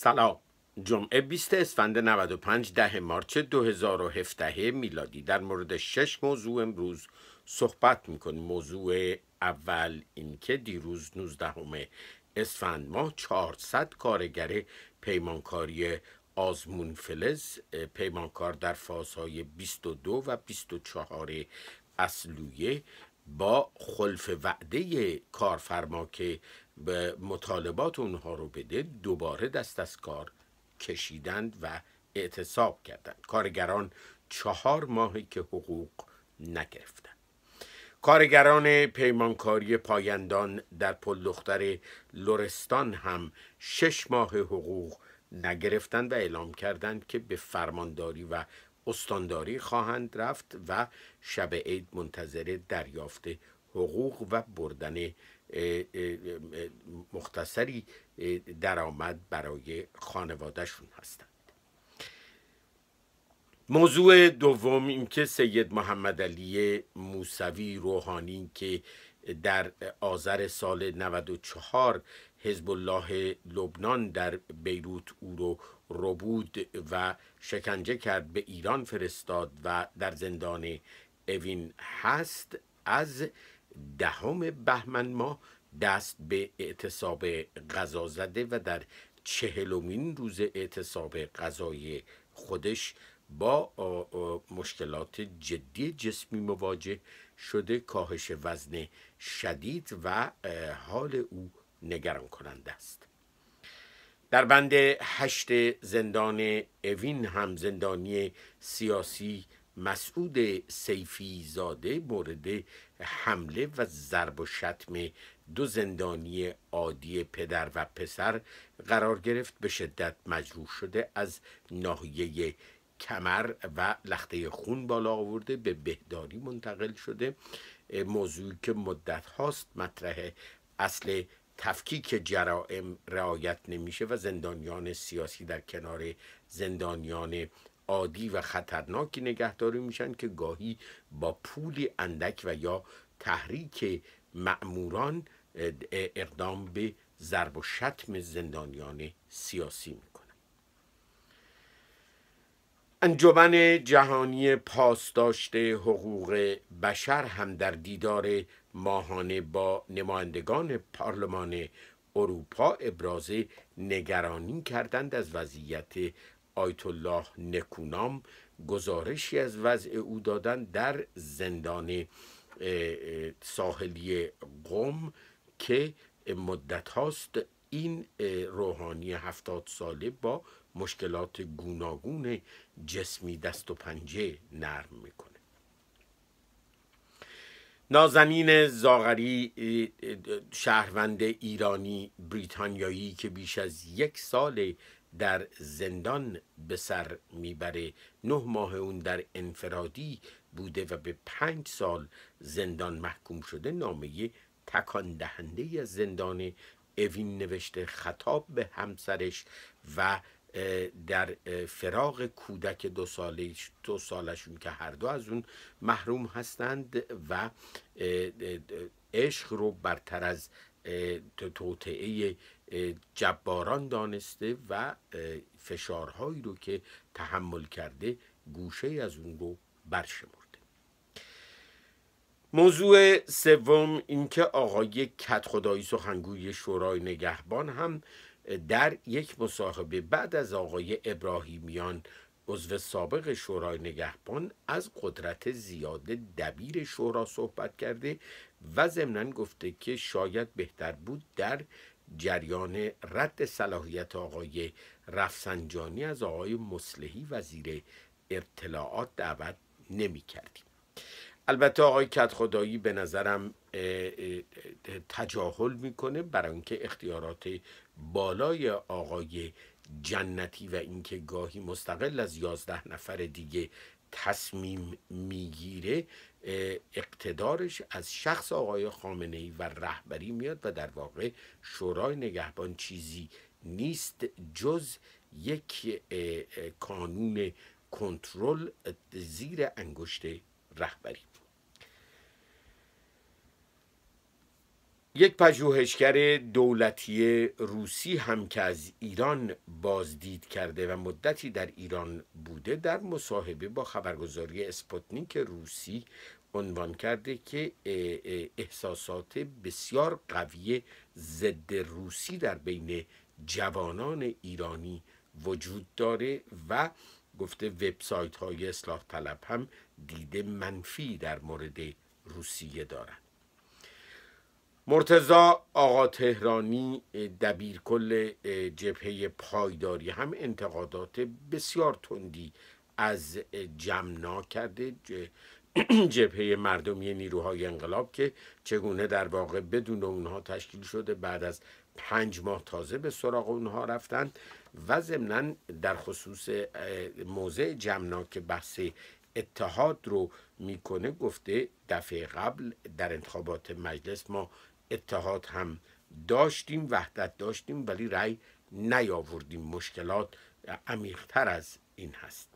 سلام. جمعه 20 اسفند 95 10 مارچ 2017 میلادی در مورد 6 موضوع امروز صحبت میکنیم. موضوع اول این که دیروز 19 اسفند ماه 400 کارگر پیمانکاری آزمون فلز پیمانکار در فازهای 22 و 24 اصلویه با خلف وعده کارفرما که به مطالبات اونها رو بده دوباره دست از کار کشیدند و اعتصاب کردند. کارگران 4 ماهی که حقوق نگرفتند. کارگران پیمانکاری پایندان در پل دختر لرستان هم 6 ماه حقوق نگرفتند و اعلام کردند که به فرمانداری و استانداری خواهند رفت و شب عید منتظر دریافت حقوق و بردن مختصری درآمد برای خانوادهشون هستند. موضوع دوم این که سید محمد علی موسوی روحانی که در آذر سال 94 حزب الله لبنان در بیروت او رو ربود و شکنجه کرد، به ایران فرستاد و در زندان اوین هست، از 10 بهمن ماه دست به اعتصاب غذا زده و در 40مین روز اعتصاب غذای خودش با مشکلات جدی جسمی مواجه شده. کاهش وزن شدید و حال او نگران کننده است. در بند 8 زندان اوین هم زندانی سیاسی مسعود سیفی زاده مورد حمله و ضرب و شتم 2 زندانی عادی پدر و پسر قرار گرفت. به شدت مجروح شده، از ناحیه کمر و لخته خون بالا آورده، به بهداری منتقل شده. موضوعی که مدت هاست مطرح، اصل تفکیک جرائم رعایت نمیشه و زندانیان سیاسی در کنار زندانیان عادی و خطرناکی نگهداری میشن که گاهی با پولی اندک و یا تحریک مأموران اقدام به ضرب و شتم زندانیان سیاسی میکنن. انجمن جهانی پاسداشت حقوق بشر هم در دیدار ماهانه با نمایندگان پارلمان اروپا ابراز نگرانی کردند از وضعیت آیت الله نکونام. گزارشی از وضع او دادند در زندان ساحلی قم که مدت هاست این روحانی 70 ساله با مشکلات گوناگون جسمی دست و پنجه نرم میکنه. نازنین زاغری، شهروند ایرانی بریتانیایی که بیش از 1 سال در زندان به سر میبره، 9 ماه اون در انفرادی بوده و به 5 سال زندان محکوم شده، نامه تکان دهنده از زندان اوین نوشته، خطاب به همسرش و در فراق کودک 2 سالشون که هر دو از اون محروم هستند و عشق رو برتر از توطئه جباران دانسته و فشارهایی رو که تحمل کرده گوشه از اون رو برشمرده. موضوع سوم این که آقای کدخدایی سخنگوی شورای نگهبان هم در یک مصاحبه بعد از آقای ابراهیمیان عضو سابق شورای نگهبان از قدرت زیاد دبیر شورا صحبت کرده و ضمناً گفته که شاید بهتر بود در جریان رد صلاحیت آقای رفسنجانی از آقای مصلحی وزیر اطلاعات دعوت نمی کردیم. البته آقای کدخدایی به نظرم تجاهل میکنه برای اینکه اختیارات بالای آقای جنتی و اینکه گاهی مستقل از 11 نفر دیگه تصمیم میگیره، اقتدارش از شخص آقای خامنه‌ای و رهبری میاد و در واقع شورای نگهبان چیزی نیست جز یک کانون کنترل زیر انگشت رهبری. یک پژوهشگر دولتی روسی هم که از ایران بازدید کرده و مدتی در ایران بوده، در مصاحبه با خبرگزاری اسپوتنیک روسی عنوان کرده که احساسات بسیار قوی ضد روسی در بین جوانان ایرانی وجود داره و گفته وبسایت های اصلاح طلب هم دید منفی در مورد روسیه دارند. مرتضی آقا تهرانی دبیرکل جبهه پایداری هم انتقادات بسیار تندی از جمنا کرده، جبهه مردمی نیروهای انقلاب که چگونه در واقع بدون اونها تشکیل شده، بعد از 5 ماه تازه به سراغ اونها رفتن و ضمناً در خصوص موضع جمنا که بحث اتحاد رو میکنه گفته دفعه قبل در انتخابات مجلس ما اتحاد هم داشتیم، وحدت داشتیم، ولی رأی نیاوردیم. مشکلات عمیق‌تر از این هست.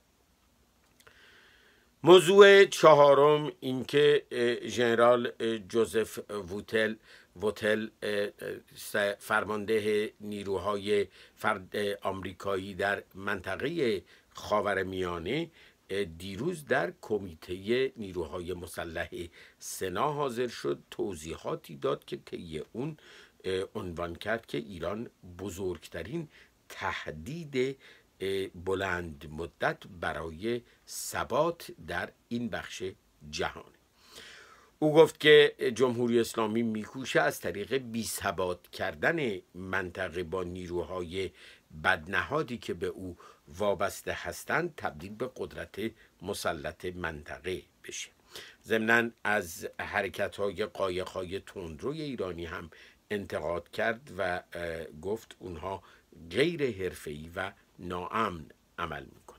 موضوع چهارم این که ژنرال جوزف ووتل فرمانده نیروهای آمریکایی در منطقه خاورمیانه دیروز در کمیته نیروهای مسلح سنا حاضر شد، توضیحاتی داد که طی اون عنوان کرد که ایران بزرگترین تهدید بلند مدت برای ثبات در این بخش جهان. او گفت که جمهوری اسلامی میکوشه از طریق بی‌ثبات کردن منطقه با نیروهای بدنهادی که به او وابسته هستند تبدیل به قدرت مسلط منطقه بشه. ضمناً از حرکت‌های قایق‌های تندروی ایرانی هم انتقاد کرد و گفت اونها غیر حرفه‌ای و ناامن عمل میکنن.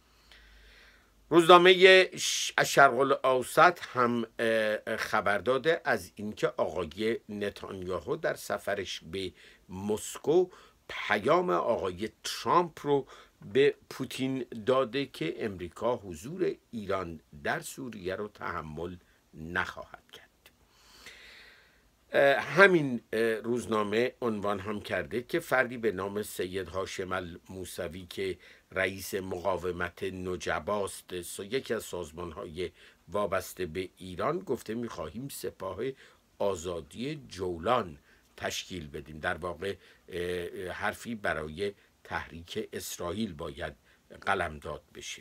روزنامه الشرق الاوسط هم خبر داده از اینکه آقای نتانیاهو در سفرش به مسکو پیام آقای ترامپ رو به پوتین داده که امریکا حضور ایران در سوریه رو تحمل نخواهد کرد. همین روزنامه عنوان هم کرده که فردی به نام سید هاشم الموسوی که رئیس مقاومت نجباست، یکی از سازمان‌های وابسته به ایران، گفته می‌خواهیم سپاه آزادی جولان تشکیل بدیم. در واقع حرفی برای تحریک اسرائیل باید قلمداد بشه.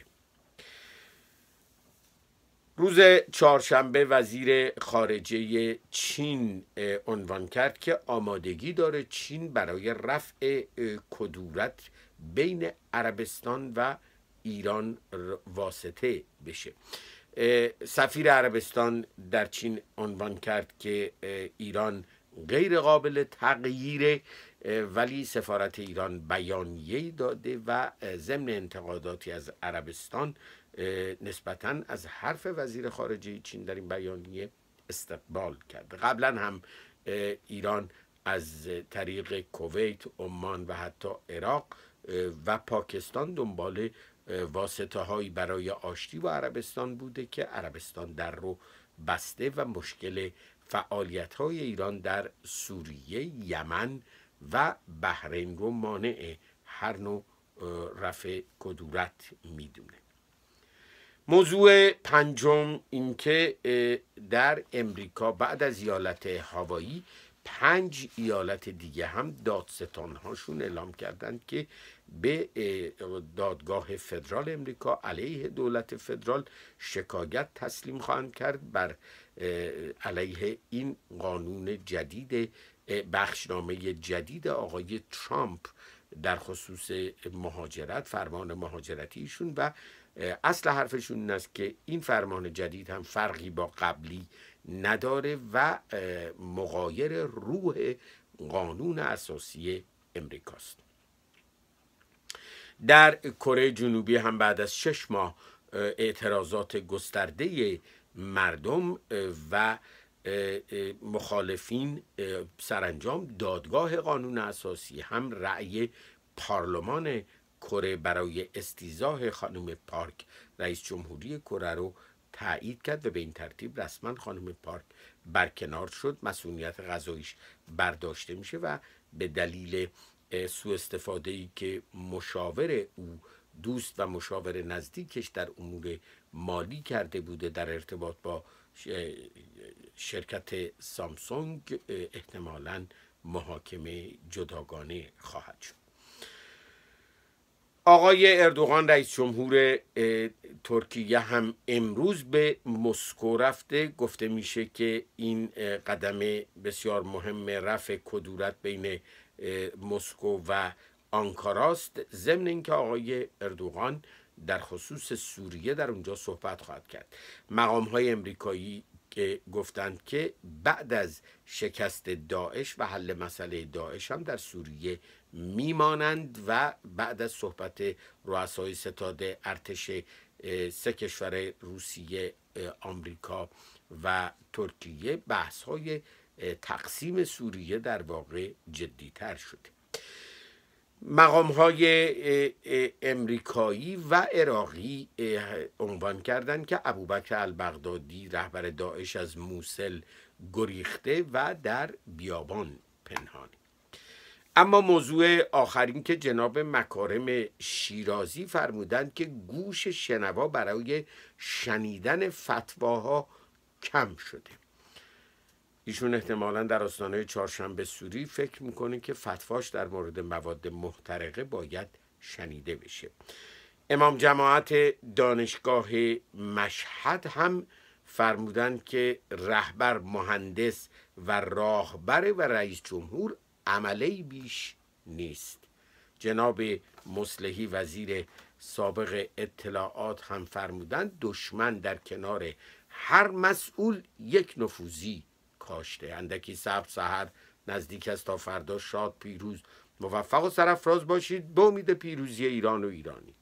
روز چهارشنبه وزیر خارجه چین عنوان کرد که آمادگی داره چین برای رفع کدورت بین عربستان و ایران واسطه بشه. سفیر عربستان در چین عنوان کرد که ایران غیر قابل تغییره، ولی سفارت ایران بیانیه‌ای داده و ضمن انتقاداتی از عربستان نسبتاً از حرف وزیر خارجه چین در این بیانیه استقبال کرد. قبلا هم ایران از طریق کویت، عمان و حتی عراق و پاکستان دنبال واسطه هایی برای آشتی با عربستان بوده که عربستان در رو بسته و مشکل فعالیت های ایران در سوریه، یمن و بحرین رو مانع هر نوع رفع کدورت میدونه. موضوع پنجم این که در امریکا بعد از ایالت هاوایی 5 ایالت دیگه هم دادستانهاشون اعلام کردند که به دادگاه فدرال امریکا علیه دولت فدرال شکایت تسلیم خواهند کرد بر علیه این قانون جدید، بخشنامه جدید آقای ترامپ در خصوص مهاجرت، فرمان مهاجرتیشون، و اصل حرفشون این است که این فرمان جدید هم فرقی با قبلی نداره و مغایر روح قانون اساسی امریکاست. در کره جنوبی هم بعد از 6 ماه اعتراضات گسترده مردم و مخالفین سرانجام دادگاه قانون اساسی هم رأی پارلمان کره برای استیضاح خانم پارک رئیس جمهوری کره رو تایید کرد و به این ترتیب رسما خانم پارک برکنار شد، مسئولیت قضاییش برداشته میشه و به دلیل سوء استفاده‌ای که مشاور او، دوست و مشاور نزدیکش در امور مالی کرده بوده در ارتباط با شرکت سامسونگ، احتمالاً محاکمه جداگانه خواهد شد. آقای اردوغان رئیس جمهور ترکیه هم امروز به مسکو رفته. گفته میشه که این قدم بسیار مهم رفع کدورت بین مسکو و آنکاراست، ضمن اینکه آقای اردوغان در خصوص سوریه در اونجا صحبت خواهد کرد. مقام‌های امریکایی که گفتند که بعد از شکست داعش و حل مسئله داعش هم در سوریه میمانند و بعد از صحبت رؤسای ستاد ارتش سه کشور روسیه، آمریکا و ترکیه، بحث‌های تقسیم سوریه در واقع جدی‌تر شده. مقام‌های امریکایی و عراقی عنوان کردند که ابوبکر البغدادی رهبر داعش از موصل گریخته و در بیابان پنهانی. اما موضوع آخرین که جناب مکارم شیرازی فرمودند که گوش شنوا برای شنیدن فتواها کم شده. ایشون احتمالاً در آستانه چهارشنبه سوری فکر میکنه که فتواش در مورد مواد محترقه باید شنیده بشه. امام جماعت دانشگاه مشهد هم فرمودند که رهبر، مهندس و راهبر و رئیس جمهور عملی بیش نیست. جناب مصلحی وزیر سابق اطلاعات هم فرمودند دشمن در کنار هر مسئول یک نفوذی کاشته. اندکی صبر سحر نزدیک است تا فردا. شاد، پیروز، موفق و سرافراز باشید به امید پیروزی ایران و ایرانی.